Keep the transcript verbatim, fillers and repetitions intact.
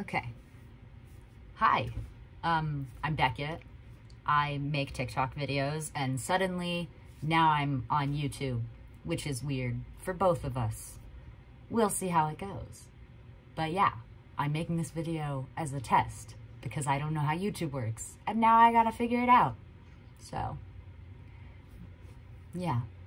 Okay. Hi, um, I'm Beckett. I make TikTok videos, and suddenly now I'm on YouTube, which is weird for both of us. We'll see how it goes. But yeah, I'm making this video as a test because I don't know how YouTube works, and now I gotta figure it out. So, yeah.